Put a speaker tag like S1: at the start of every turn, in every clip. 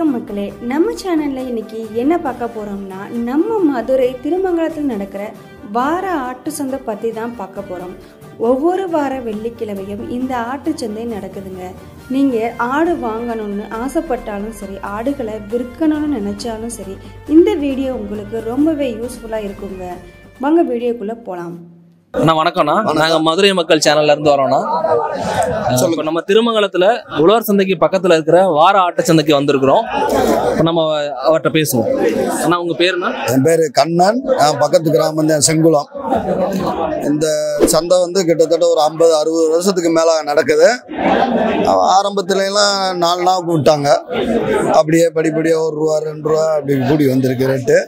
S1: வணக்கம் மக்களே, நம்ம சேனல்ல இன்னைக்கு என்ன பார்க்க போறோம்னா, நம்ம மதுரை திருமங்கலத்தில் நடக்கிற வார ஆட்டு சந்தை பத்தி தான் பார்க்க போறோம். ஒவ்வொரு வார வெள்ளிக்கிழமையும் இந்த ஆட்டு சந்தை நடக்குதுங்க. நீங்க ஆடு வாங்கணும்னு ஆசைப்பட்டாலும் சரி, ஆடுகளை விற்கணும்னு நினைச்சாலும் சரி, இந்த வீடியோ உங்களுக்கு ரொம்பவே யூஸ்ஃபுல்லா இருக்குங்க. வாங்க வீடியோக்குள்ள போலாம்.
S2: அண்ணா வணக்கம்ண்ணா, நாங்க மதுரை மக்கள் சேனல்ல இருந்து வரோம்ண்ணா. இப்போ நம்ம திருமங்கலத்துல உழவர் சந்தைக்கு பக்கத்துல இருக்கிற வார ஆட்டு சந்தைக்கு வந்திருக்கிறோம். இப்போ நம்ம அவர்கிட்ட பேசுவோம். அண்ணா உங்க பேருண்ணா?
S3: என் பேர் கண்ணன். பக்கத்து கிராமம் தான் செங்குளம். இந்த சந்தை வந்து கிட்டத்தட்ட ஒரு 50-60 வருஷத்துக்கு மேலே நடக்குது. ஆரம்பத்துலலாம் 4 நாளுக்கு விட்டாங்க. அப்படியே படிப்படியாக ₹1 ₹2 அப்படி கூடி வந்திருக்கு ரேட்டு.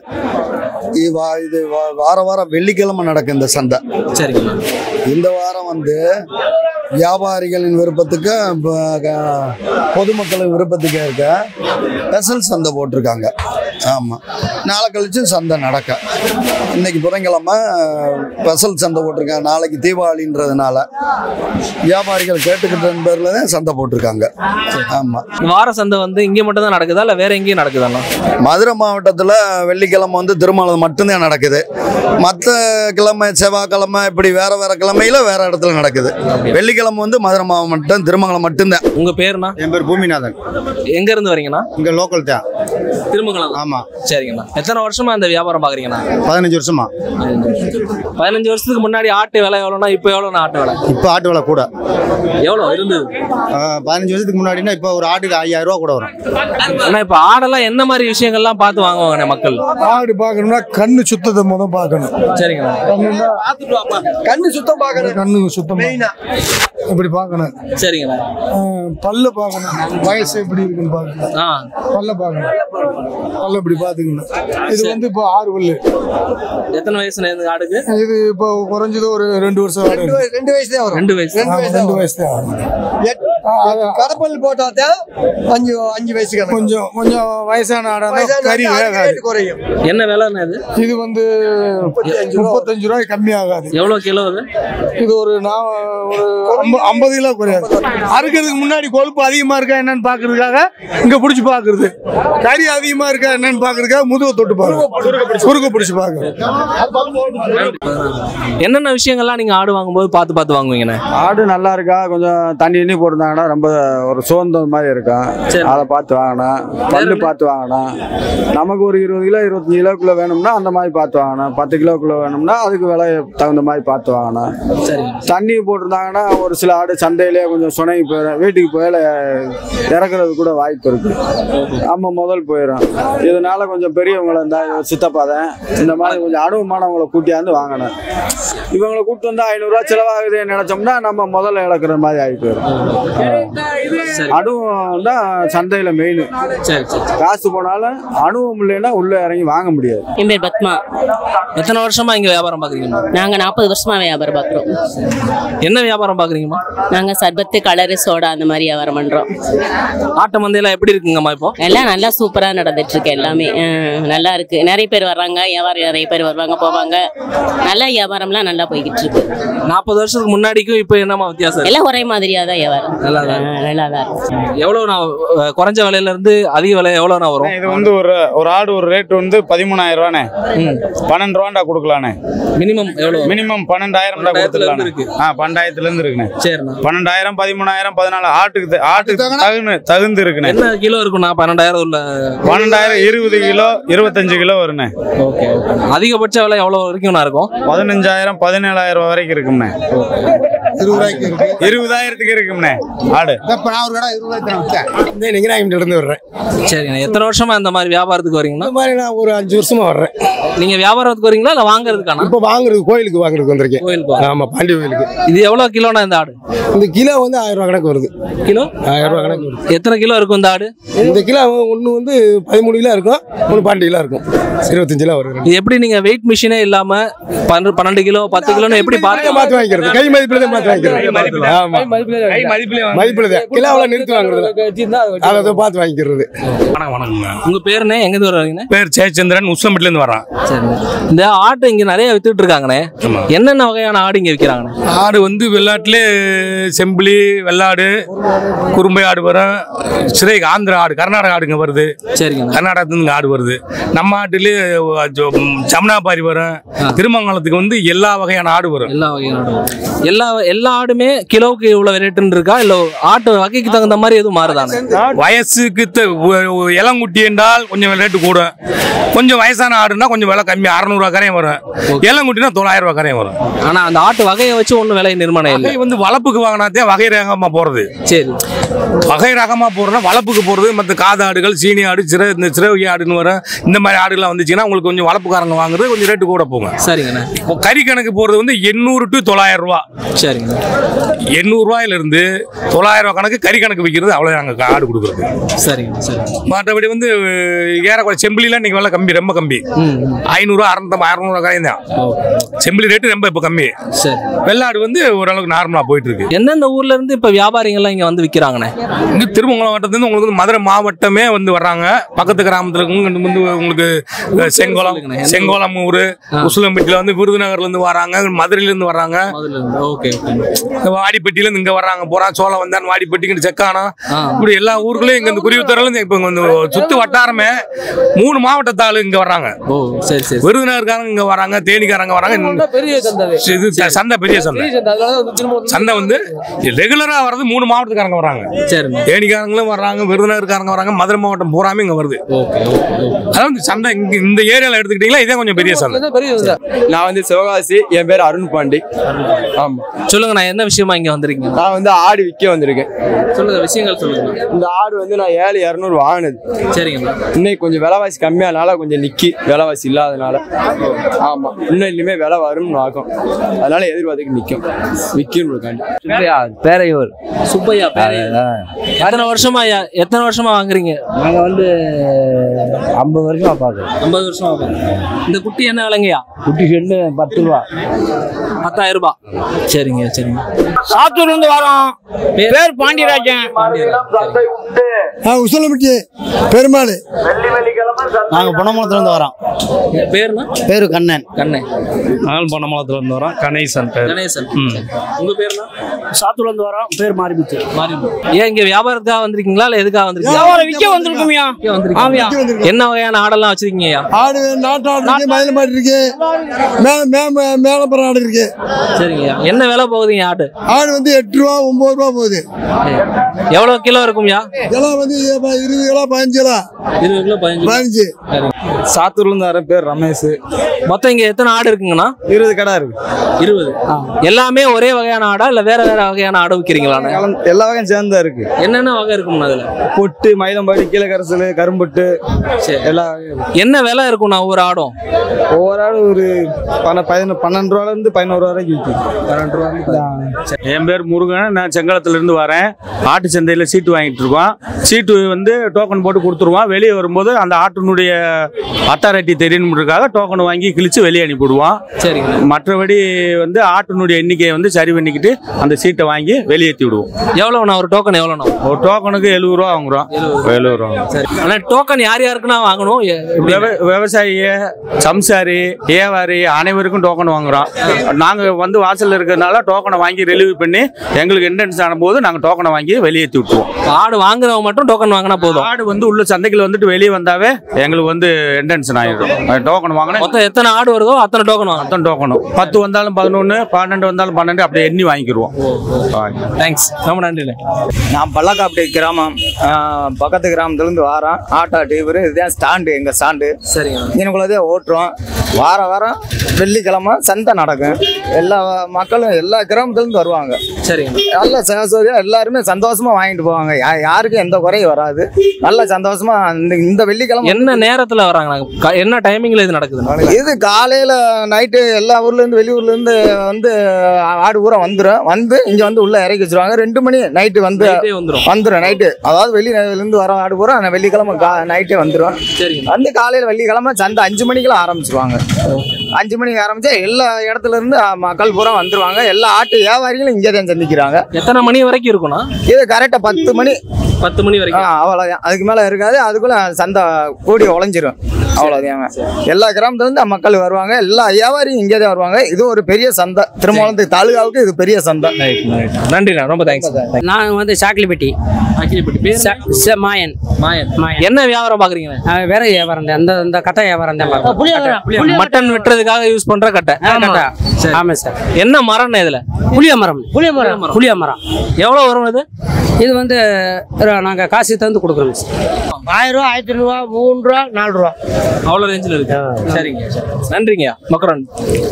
S3: இது வாரம் வெள்ளிக்கிழமை நடக்கும் இந்த சந்தை.
S2: சரிங்க.
S3: இந்த வாரம் வந்து வியாபாரிகளின் விருப்பத்துக்கு பொதுமக்களின் விருப்பத்துக்கு இருக்க ஸ்பெஷல் சந்தை போட்டிருக்காங்க. ஆமாம், நாளை கழிச்சு சந்தை நடக்க. இன்னைக்கு புதன்கிழமை ஸ்பெஷல் சந்தை போட்டிருக்காங்க. நாளைக்கு தீபாவளின்றதுனால வியாபாரிகள் கேட்டுக்கிட்ட பேரில் தான் சந்தை போட்டிருக்காங்க. ஆமாம்,
S2: வார சந்தை வந்து இங்கே மட்டும் தான் நடக்குதா இல்லை வேற எங்கேயும் நடக்குதாண்ணா?
S3: மதுரை மாவட்டத்தில் வெள்ளிக்கிழமை வந்து திருமணம் மட்டும்தான் நடக்குது. மற்ற கிழமை செவ்வாய்க்கிழமை இப்படி வேற வேற கிழமையில வேற இடத்துல நடக்குது. வெள்ளிக்கிழமை வந்து மதுரை மாவட்டம் திருமங்கலம் மட்டும்தான்.
S2: உங்க பேருண்ணா?
S4: என் பேர் பூமிநாதன்.
S2: எங்க இருந்து வரீங்கண்ணா?
S4: இங்க லோக்கல் தான்,
S2: திருமங்கலம்.
S4: ஆமா.
S2: சரிங்கண்ணா. எத்தனை வருஷமா இந்த வியாபாரம் பாக்குறீங்கண்ணா?
S4: 15 வருஷமா.
S2: 15 வருஷத்துக்கு முன்னாடி ஆட்டு விலை எவ்வளோனா இப்போ எவ்வளோண்ணா ஆட்டு விலை?
S4: இப்போ ஆட்டு விலை கூட
S2: எவ்வளோ இருந்தது?
S4: 15 வருஷத்துக்கு முன்னாடினா இப்போ ஒரு ஆட்டுக்கு 5000 ரூபா கூட வரும்.
S2: ஆனால் இப்போ ஆடெல்லாம் என்ன மாதிரி விஷயங்கள்லாம் பார்த்து வாங்குவாங்க மக்கள்?
S5: ஆடு பார்க்கணும்னா கண்ணு சுத்தத்தை முதல் பார்க்கணும்.
S2: சரிங்கண்ணா.
S5: கண்ணு சுத்தம் பார்க்கணும். கண்ணு சுத்தம் இப்படி பார்க்கணும்.
S2: சரிங்கண்ணா.
S5: பல்ல பார்க்கணும், வயசு எப்படி இருக்குன்னு பார்க்கணும். பல்ல பார்க்கணும், பல்ல இப்படி பார்த்துக்கணும். இது வந்து இப்போ 6 பல்லு.
S2: எத்தனை வயசுல இருந்து ஆடுக்கு?
S5: இது இப்போ குறைஞ்சது ஒரு 2 வருஷம்.
S4: 2 வயசு தான் வரும்.
S2: 2 வயசு.
S5: 2 வயசு தான்.
S4: கடப்பல் போட்டாதான் 5 வயசுக்கு
S5: கொஞ்சம் வயசான ஆடா கறி வேகாது.
S2: என்ன விலைண்ணா இது?
S5: இது வந்து 35 ரூபாய் கம்மி ஆகாது.
S2: எவ்வளவு கிலோ அது?
S5: இது ஒரு 50 கிலோ குறையாது. அறுக்கிறதுக்கு முன்னாடி கொழுப்பு அதிகமா இருக்கா என்னன்னு பாக்குறதுக்காக இங்க பிடிச்சி பாக்குறது. கறி அதிகமா இருக்கா என்னன்னு பாக்குறதுக்காக முதுவை தொட்டு பாக்குறது, குறுக்க பிடிச்சி பாக்குறது.
S2: என்னென்ன விஷயங்கள்லாம் நீங்க ஆடு வாங்கும்போது பார்த்து வாங்குவீங்கண்ணே?
S6: ஆடு நல்லா இருக்கா, கொஞ்சம் தண்ணி போட்டிருந்தாங்கன்னா ரொம்ப ஒரு சோர்ந்த மாதிரி இருக்கும். அதை பார்த்து வாங்கணும். பல்லு பார்த்து வாங்கணும். நமக்கு ஒரு 20 கிலோ 25 கிலோக்குள்ள வேணும்னா அந்த மாதிரி பார்த்து வாங்கணும். 10 கிலோக்குள்ள வேணும்னா அதுக்கு விலை தகுந்த மாதிரி பார்த்து வாங்கணும். தண்ணி போட்டிருந்தாங்கன்னா ஒரு சில ஆடு சந்தையிலே கொஞ்சம் சுனைக்கு போயிடும். வீட்டுக்கு போயில இறக்குறது கூட வாய்ப்பு இருக்கு. நம்ம முதல் போயிடும். இதனால கொஞ்சம் பெரியவங்களை இருந்தா சித்தப்பாதன் இந்த மாதிரி கொஞ்சம் அனுபவமானவங்களை கூட்டியாந்து வாங்கணும். இவங்களை கூப்பிட்டு வந்தா 500 ரூபா செலவாகுதுன்னு நினைச்சோம்னா நம்ம முதல்ல இழக்கிற மாதிரி ஆகி போயிடும். அனுபவம் தான் சந்தையில மெயின். காசு போனாலும் அனுபவம் இல்லைன்னா உள்ள இறங்கி வாங்க முடியாது.
S7: என் பேர் பத்மா.
S2: எத்தனை வருஷமா இங்க வியாபாரம் பாக்குறீங்க?
S7: நாங்க 40 வருஷமா வியாபாரம் பாக்குறோம்.
S2: என்ன வியாபாரம் பாக்குறீங்கம்மா?
S7: நாங்க சர்பத்து, கலரு, சோடா அந்த மாதிரி வியாபாரம் பண்றோம்.
S2: ஆட்டு மந்தையெல்லாம் எப்படி இருக்குங்கம்மா? இப்போ
S7: எல்லாம் நல்லா சூப்பரா நடந்துட்டு இருக்கு. எல்லாமே நல்லா இருக்கு. நிறைய பேர் வர்றாங்க, வியாபாரம் நிறைய பேர் வருவாங்க போவாங்க. நல்ல வியாபாரம்லாம் நல்லா போய்கிட்டு இருக்கு.
S2: 40 வருஷத்துக்கு முன்னாடிக்கும் இப்போ என்னமா வித்தியாசம்?
S7: எல்லாம் ஒரே மாதிரியா தான் வியாபாரம். நல்லா தான் இருக்கு. எவ்வளவு
S2: குறைஞ்ச விலையில இருந்து அதிக விலை எவ்வளவு வரும்?
S6: இது வந்து ஒரு ஆடு ஒரு ரேட் வந்து 13,000 ரூபானே. 12 ரூபாண்டா கொடுக்கலானே.
S2: மினிமம் எவ்வளவு?
S6: மினிமம் 12,000 கொடுத்துடலாம். 12,000 இருந்து இருக்குண்ணே. 12,000 13,000 14 ஆட்டுக்கு தகுந்து இருக்குண்ணே.
S2: என்ன கிலோ இருக்குண்ணா? 12,000 உள்ள
S6: 12,000 20 கிலோ 25 கிலோ வருண்ணே.
S2: அதிகபட்ச விலை எவ்வளவு வரைக்கும் இருக்கும்?
S6: 15,000 17,000 வரைக்கும் இருக்கும்ண்ணே. 20,000க்கு இருக்கும்ண்ணே ஆடு.
S2: சரிங்க. எத்தனை வருஷமா இந்த மாதிரி வியாபாரத்துக்கு வரீங்கன்னா?
S5: இந்த மாதிரி நான் ஒரு 5 வருஷமா வர்றேன்.
S2: நீங்க வியாபாரத்துக்கு வரீங்களா இல்ல வாங்குறதுக்கான?
S5: இப்ப வாங்குறது கோயிலுக்கு வாங்குறதுக்கு வந்திருக்கேன்.
S2: கோயிலுக்கு?
S5: ஆமா, பாண்டி கோயிலுக்கு.
S2: இது எவ்வளவு கிலோனா இந்த ஆடு?
S5: இந்த கிலோ வந்து 1000 ரூபாய் கணக்கு வருது.
S2: கிலோ
S5: 1000 ரூபாய் கணக்கு வருது.
S2: எத்தனை கிலோ இருக்கும் இந்த ஆடு?
S5: இந்த கிலோ ஒன்று வந்து 13 கிலோ இருக்கும், 12 கிலோ இருக்கும், 25 கிலோ வரும்.
S2: எப்படி நீங்க வெயிட் மிஷினே இல்லாம 12 கிலோ 10 கிலோன்னு எப்படி பார்த்து
S5: வாங்கிக்கிறது? கை மதிப்பில் தான் பார்த்து வாங்கிக்கிறது. ஆமா மதிப்புல கிலோவில் நிறுத்தி வாங்குறது அதை பார்த்து வாங்கிக்கிறது.
S8: வணக்கங்க.
S2: உங்க பேருனே எங்க இருந்து வர்றீங்க?
S8: பேர் ஜெயச்சந்திரன், உஸ்லம்பட்டில இருந்து வர்றேன்.
S2: சரி. இந்த ஆட்டை இங்க நிறைய வித்துட்டு இருக்காங்கண்ணே. என்னென்ன வகையான ஆடு இங்க விற்கிறாங்கண்ணே?
S8: ஆடு வந்து வெள்ளாட்டுல செம்பிளி, வெள்ளாடு, குறும்பை ஆடு வரும். சிறை ஆந்திரா ஆடு, கர்நாடகா ஆடுங்க வருது.
S2: சரிங்க.
S8: கர்நாடகத்துக்கு ஆடு வருது. நம்ம ஆட்டுல ஜமுனாபாரி வரும். திருமங்கலத்துக்கு வந்து எல்லா வகையான ஆடு வரும்.
S2: எல்லா வகையான ஆடு, எல்லா ஆடுமே கிலோவுக்கு இவ்வளவு ரேட்டுன்னு இருக்கா, இல்ல ஆட்டு வகைக்கு தகுந்த மாதிரி எதுவும் மாறுதானே?
S8: வயசுக்கு இளங்குட்டி என்றால் கொஞ்சம் ரேட்டு கூடும். கொஞ்சம் வயசான ஆடுனா கொஞ்சம் விலை கம்மி, 600 ரூபா கரையும் வரும். இளங்குட்டினா 900 ரூபா கரையும் வரும்.
S2: ஆனா அந்த ஆட்டு வகையை வச்சு ஒன்றும் விலை நிர்மாணம் இல்லை.
S8: வந்து வளப்புக்கு வாங்கினாதே வகை ரகமா போறது.
S2: சரி.
S8: வகை ரகமா போறதுனா வளப்புக்கு போறது. மற்ற காது ஆடுகள், சீனி ஆடு, இந்த சிறவகை ஆடுன்னு வரும். இந்த மாதிரி ஆடுலாம் வந்துச்சுன்னா உங்களுக்கு கொஞ்சம் வளப்புக்காரங்க வாங்குறது கொஞ்சம் ரேட்டு கூட போங்க.
S2: சரிங்கண்ணா.
S8: கறி கணக்கு போறது வந்து 800 to 900 ரூபா.
S2: சரிங்க.
S8: 800 ரூபாயில இருந்து 900 ரூபா கணக்கு கறி கணக்கு விற்கிறது. அவ்வளவு நாங்க ஆடு கொடுக்குறது.
S2: சரிங்க. சரி.
S8: மற்றபடி வந்து ஏறக்குறைய செம்பிலிலாம் இன்னைக்கு விலை கம்மி, ரொம்ப கம்மி. 500 600 கரையும் தான். செம்பிலி ரேட்டு ரொம்ப இப்ப கம்மி.
S2: சரி.
S8: வெள்ளாடு வந்து ஓரளவுக்கு நார்மலா போயிட்டு இருக்கு.
S2: எந்தெந்த ஊர்ல இருந்து இப்ப வியாபாரிகள் இங்க வந்து விற்கிறாங்கண்ணே?
S8: இங்க திருமங்கலம் வட்டத்துல உங்களுக்கு வந்து மதுரை மாவட்டமே வந்து வர்றாங்க. பக்கத்து கிராமத்துல வந்து உங்களுக்கு செங்கோலம் ஊரு, உசிலம்பட்டியில வந்து விருதுநகர்ல இருந்து வராங்க, மதுரையில இருந்து வர்றாங்க, வாடிப்பட்டியில இருந்து இங்க வர்றாங்க. போறா சோளம் வந்தான், வாடிப்பட்டிக்கு செக்கானா, இப்படி எல்லா ஊர்களையும் இங்க குருவித்தூர்ல இருந்து இப்ப வந்து சுத்து வட்டாரமே 3 மாவட்டத்தாளு இங்க வர்றாங்க. விருதுநகர்காரங்க இங்க வராங்க, தேனிக்காரங்க வராங்க. சந்தை பெரிய சந்தை. சந்தை வந்து ரெகுலரா வர்றது 3 மாவட்டத்துக்காரங்க வராங்க. தேனிக்காரங்களும் வர்றாங்க, விருதுநகர்காரங்க வராங்க, மதுரை மாவட்டம் பூராமே இங்க வருது. அதாவது சந்தை இந்த ஏரியால எடுத்துக்கிட்டீங்களா, இதே கொஞ்சம் பெரிய சந்தை.
S6: நான் வந்து சிவகாசி, என் பேர் அருண் பாண்டி. ஆமா.
S2: சொல்லுங்க, நான் என்ன விஷயமா இங்க வந்திருக்கீங்க?
S6: நான் வந்து ஆடு விற்க வந்திருக்கேன்.
S2: சொல்லுங்க, விஷயங்கள் சொல்லுங்க.
S6: இந்த ஆடு வந்து நான் 7,200 வாங்கினது.
S2: சரிங்க.
S6: இன்னைக்கு கொஞ்சம் விலைவாசி கம்மியானால கொஞ்சம் நிக்கி, விலைவாசி இல்லாதனால. ஆமா, இன்னும் இனிமே விலை வரும்னு ஆகும். அதனால எதிர்பார்த்துக்கு நிக்கும், விற்கும்.
S9: பேரையூர்
S2: சுப்பையா. எத்தனை வருஷமா வாங்குறீங்க?
S9: நாங்க வந்து 50 வருஷமா பாக்குறோம்.
S2: 50 வருஷமா. இந்த குட்டி என்ன விலைங்கயா?
S9: குட்டி செண்டு 10 ரூபா.
S2: 10,000 ரூபாய். சரிங்க. சரிங்க.
S10: சாத்தூர்ல இருந்து வரோம். பேர் பாண்டியராஜன்.
S5: உசிலம்பட்டி பெருமாள்.
S4: நாங்க பொன்னமலத்துல இருந்து வரோம்.
S2: பேரு
S4: கண்ணன்.
S8: நாங்கள் பொன்னமலத்துல இருந்து வரோம். கணேசன்.
S2: உங்க பேருனா?
S10: சாத்தூர்ல இருந்து வரோம். பேர் மாரிமுத்து.
S2: ஏன் இங்க வியாபாரத்துக்காக வந்திருக்கீங்களா, இல்ல எதுக்காக வந்திருக்கீங்க?
S10: விற்க வந்திருக்கோம்யா.
S2: என்ன வகையான ஆடெல்லாம் வச்சிருக்கீங்க?
S5: ஆடு நாட்டு ஆடு, மயில் மாடு இருக்கு, மேலப்புறம் ஆடு இருக்கு.
S2: சரிங்க. என்ன விலை போகுதுங்க ஆடு?
S5: ஆடு வந்து 8 ரூபா 9 ரூபா போகுது.
S2: எவ்வளவு கிலோ இருக்கும்யா?
S5: கிலோ வந்து 20 கிலோ 15 கிலோ.
S2: 20 கிலோ 15.
S6: சாத்தூர்ல இருந்து வர பேர் ரமேஷ்.
S2: மொத்தம் இங்க எத்தனை ஆடு இருக்குங்கண்ணா?
S6: 20 கடை இருக்கு.
S2: 20. எல்லாமே ஒரே வகையான ஆடா, இல்ல வேற வேற வகையான ஆடு விற்கிறீங்களா?
S6: எல்லா வகையும் சேர்ந்தா இருக்கு.
S2: என்னென்ன வகை இருக்கும்னா அதுல?
S6: பொட்டு, மயிலம்பாடி, கீழக்கரசல், கரும்பொட்டு, எல்லா
S2: என்ன விலை இருக்கும்ண்ணா ஒவ்வொரு ஆடும்?
S6: ஒவ்வொரு ஆடு ஒரு 12 ரூபால இருந்து 11 ரூபா வரைக்கும் விற்கும். 12 ரூபா.
S8: என் பேர் முருகன். நான் செங்கலத்துல இருந்து வரேன். ஆட்டு சந்தையில சீட்டு வாங்கிட்டு இருக்கோம். சீட்டு வந்து டோக்கன் போட்டு கொடுத்துருவோம். வெளியே வரும்போது அந்த ஆட்டினுடைய அத்தாரிட்டி தெரியணுன்றதுக்காக டோக்கன் வாங்கி கிழிச்சு வெளியே அனுப்பிவிடுவோம்.
S2: சரி.
S8: மற்றபடி வந்து ஆட்டினுடைய எண்ணிக்கையை வந்து சரி பண்ணிக்கிட்டு அந்த சீட்டை வாங்கி வெளியேற்றி விடுவோம்.
S2: எவ்வளவுண்ணா ஒரு டோக்கன்? எவ்வளோண்ணா
S8: ஒரு டோக்கனுக்கு 70 ரூபா வாங்குறோம். 70 ரூபா.
S2: சரி. ஆனால் டோக்கன் யார் யாருக்குன்னா வாங்கணும்?
S8: விவசாயி, சம்சாரி, வியாபாரி அனைவருக்கும் டோக்கன் வாங்குறோம். நாங்கள் வந்து வாசலில் இருக்கிறதுனால டோக்கனை வாங்கி ரிலீவ் பண்ணி எங்களுக்கு என்ட்ரன்ஸ் ஆனும்போது நாங்கள் டோக்கனை வாங்கி வெளியேற்றி விட்டுருவோம்.
S2: ஆடு வாங்குறவங்க மட்டும் டோக்கன் வாங்கினா போதும்.
S8: ஆடு வந்து உள்ள சந்தைக்குள்ள வந்துட்டு வெளியே வந்தாவே எங்களுக்கு வந்து என்ட்ரன்ஸ் ஆயிடும். டோக்கன் வாங்கினா
S2: மொத்தம் எத்தனை ஆடு வருதோ அத்தனை டோக்கன் வாங்க.
S8: அத்தனை டோக்கனும் 10 வந்தாலும் 11, 12 வந்தாலும் 12 அப்படியே எண்ணி வாங்கிடுவோம்.
S2: தேங்க்ஸ், ரொம்ப நன்றி.
S6: நான் பள்ளக்காப்பட்டி கிராமம், பக்கத்து கிராமத்துலேருந்து வாரோம். ஆட்டோ டிரைவர், இதுதான் ஸ்டாண்டு, எங்கள் ஸ்டாண்டு.
S2: சரிங்க.
S6: எனக்குள்ளதே ஓட்டுறோம். வாரம் வெள்ளிக்கிழமை சந்தை நடக்கும். எல்லா மக்களும் எல்லா கிராமத்துலேருந்து வருவாங்க.
S2: சரிங்க.
S6: நல்ல சகசோதியாக எல்லாருமே சந்தோஷமா வாங்கிட்டு போவாங்க. யாருக்கும் எந்த குறையும் வராது. நல்ல சந்தோஷமா இந்த வெள்ளிக்கிழமை.
S2: என்ன நேரத்தில் வராங்க? என்ன டைமிங்ல இது நடக்குது?
S4: இது காலையில நைட்டு எல்லா ஊர்ல இருந்து வெளியூர்ல இருந்து வந்து ஆடு பூரா வந்து இங்க வந்து உள்ள இறக்கி வச்சிருவாங்க. 2 மணி நைட்டு வந்து வந்துடும் நைட்டு. அதாவது வெளியில இருந்து வர ஆடு பூரா வெள்ளிக்கிழமை நைட்டே வந்துடும். வந்து காலையில வெள்ளிக்கிழமை சந்தை 5 மணிக்கெல்லாம் ஆரம்பிச்சிருவாங்க. 5 மணிக்கு ஆரம்பிச்சா எல்லா இடத்துல இருந்து மக்கள் பூரா வந்துருவாங்க. எல்லா ஆட்டு வியாபாரிகளும் இங்கே தான் சந்திக்கிறாங்க.
S2: எத்தனை மணி வரைக்கும் இருக்கும்னா?
S4: இது கரெக்டா 10 மணி
S2: வரைக்கும்.
S4: அவ்வளவுதான், அதுக்கு மேல இருக்காது. அதுக்குள்ள சந்தை கூடி உழைஞ்சிரும். அவ்வளவுதான். எல்லா கிராமத்துல இருந்து மக்கள் வருவாங்க. எல்லா வியாபாரியும் இங்கே தான் வருவாங்க. இது ஒரு பெரிய சந்தை. திருமங்கலம் தாலுகாவுக்கு இது பெரிய சந்தை.
S2: நன்றிண்ணா, ரொம்ப தேங்க்ஸ்.
S11: நான் வந்து சாக்கிலிப்பட்டி மாயன்.
S2: என்ன வியாபாரம் பாக்குறீங்க?
S11: வேற வியாபாரம் தான், அந்த கட்டை வியாபாரம் தான்.
S2: மட்டன் வெட்டுறதுக்காக யூஸ் பண்ற கட்டை.
S11: ஆமா சார்.
S2: என்ன மரம் இதுல?
S11: புளிய மரம்.
S2: எவ்வளவு வரும் இது?
S11: இது வந்து நாங்க காசு தந்து கொடுக்குறோம். 1000 ரூபா, 1500 ரூபா, 3 ரூபா, 4 ரூபா
S2: அவ்வளவு ரேஞ்சில் இருக்கு. சரிங்க, நன்றிங்க மக்கரன்.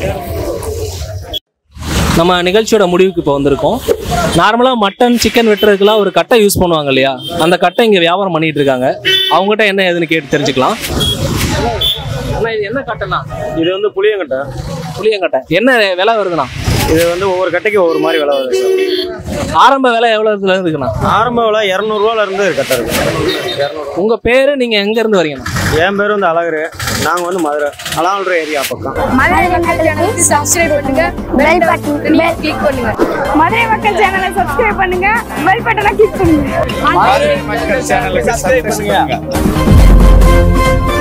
S2: நம்ம நிகழ்ச்சியோட முடிவுக்கு இப்போ வந்திருக்கோம். நார்மலாக மட்டன் சிக்கன் வெட்டுறதுக்குலாம் ஒரு கட்டை யூஸ் பண்ணுவாங்க இல்லையா? அந்த கட்டை இங்கே வியாபாரம் பண்ணிட்டு இருக்காங்க. அவங்ககிட்ட என்ன ஏதுன்னு கேட்டு தெரிஞ்சுக்கலாம். இது என்ன கட்டைண்ணா?
S12: இது வந்து புளியங்கட்டை.
S2: என்ன விலை வருதுண்ணா?
S12: இது வந்து ஒவ்வொரு கட்டைக்கு ஒவ்வொரு மாதிரி விலை வருது.
S2: ஆரம்ப விலை எவ்வளோ இருக்குண்ணா?
S12: ஆரம்ப விலை 200 ரூபால இருந்து கட்டை இருக்கு.
S2: உங்க பேரு, நீங்க எங்க இருந்து வரீங்கண்ணா?
S12: என் பேர் வந்து அழகரு. நாங்க வந்து மதுரை அலால்ற ஏரியா பக்கம்.
S13: மதுரை மக்கள் சேனலுக்கு சப்ஸ்கிரைப் பண்ணுங்க, பெல் பட்டனை கிளிக் பண்ணுங்க. மதுரை மக்கள் சேனலை சப்ஸ்கிரைப் பண்ணுங்க, பெல் பட்டனை கிளிக் பண்ணுங்க.
S12: மதுரை மக்கள் சேனலுக்கு சப்ஸ்கிரைப் பண்ணுங்க.